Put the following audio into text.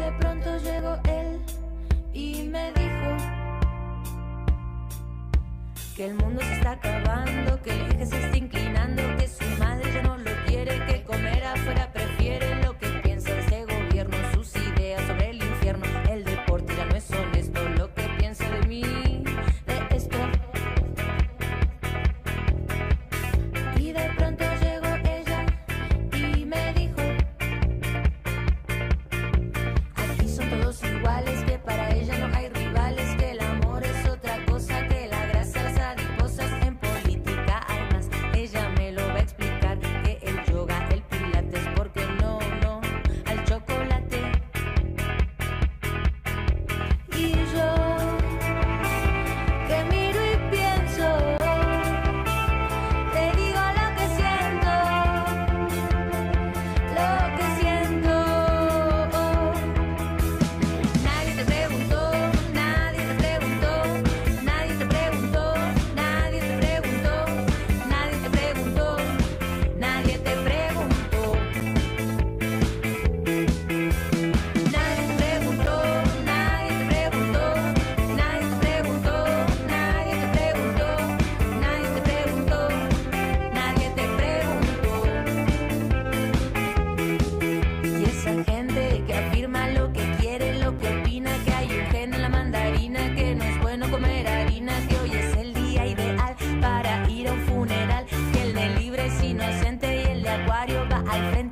de pronto llegó él y me dijo que el mundo se está acabando, que el eje se está inclinando, que su madre ya no lo quiere, que comer afuera prefiere. Lo que piensa este gobierno, sus ideas sobre el infierno, el deporte ya no es honesto, lo que piensa de mí, de esto. Y de pronto llegó ella y me dijo: aquí son todos iguales, que para ella no hay rivales, que el amor es otra cosa, que la grasa, las adiposas, en política hay más. Ella me lo va a explicar, que el yoga, el pilates, porque no, no al chocolate. Y yo, que miro y pienso, te digo lo que siento, lo que siento. Nadie te preguntó, nadie te preguntó, nadie te preguntó, nadie te preguntó, nadie te preguntó, nadie te preguntó. Nadie te preguntó, nadie te preguntó, nadie te preguntó, nadie te preguntó, nadie te preguntó, nadie te preguntó. Y esa gente que afirma lo que quiere, lo que opina, que hay un gen en la mandarina, que no es bueno comer harina, que hoy es el día ideal para ir a un funeral, que el de libre es inocente y el de acuario va al frente